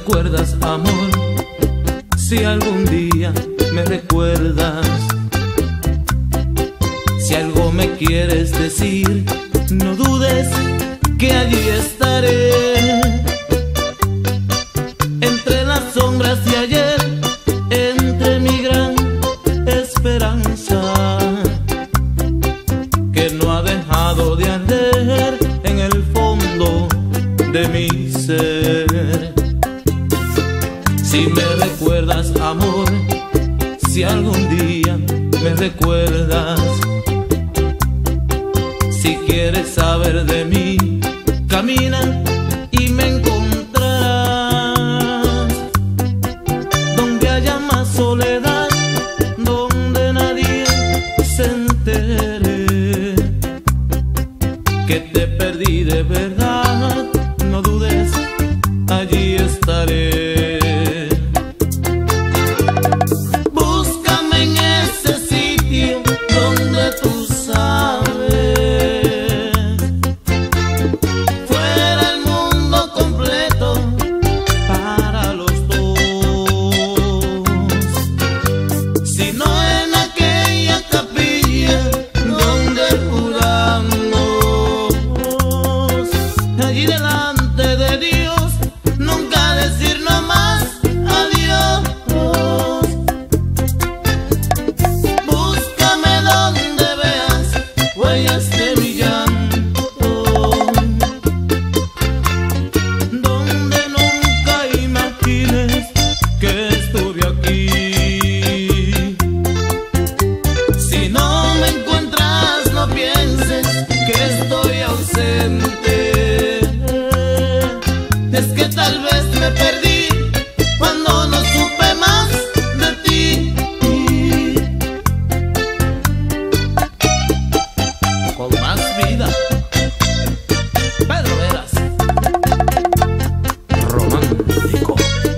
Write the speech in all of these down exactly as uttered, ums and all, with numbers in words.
recuerdas, amor, si algún día me recuerdas, si algo me quieres decir, no dudes que allí estaré. Entre las sombras de ayer, entre mi gran esperanza, que no ha dejado de arder en el fondo de mi ser. Si me recuerdas, amor, si algún día me recuerdas, si quieres saber de mí, camina y me encontrarás. Donde haya más soledad, donde nadie se entere que te perdí de verdad, no dudes, allí estaré. Búscame en ese sitio donde tú sabes, fuera el mundo completo para los dos. Si no en aquella capilla donde juramos, allí delante de Dios, nunca decir no más adiós. Búscame donde veas huellas de mi llanto, donde nunca imagines que estuve aquí. Si no me encuentras, no pienses que estoy ausente. Es que tal vez me perdí cuando no supe más de ti. Con más vida, Pedro Veras, romántico.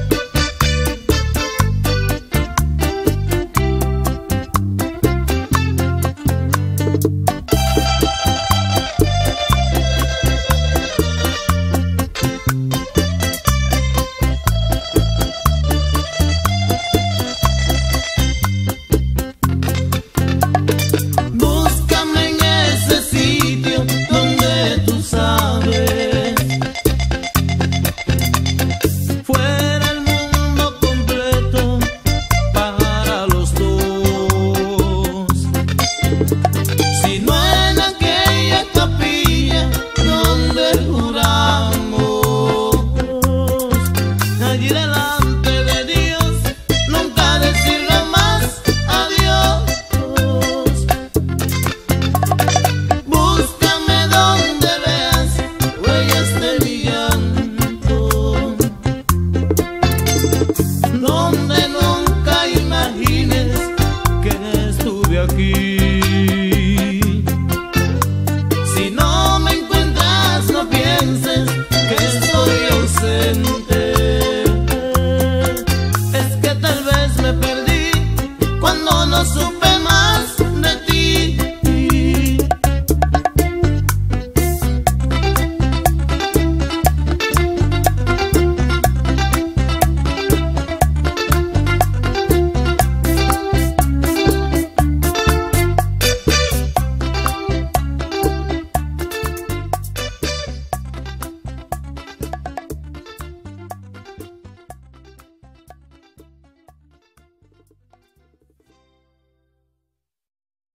Búscame en ese sitio donde tú sabes, fuera el mundo completo para los dos. Si no en aquella capilla donde juramos, allí delante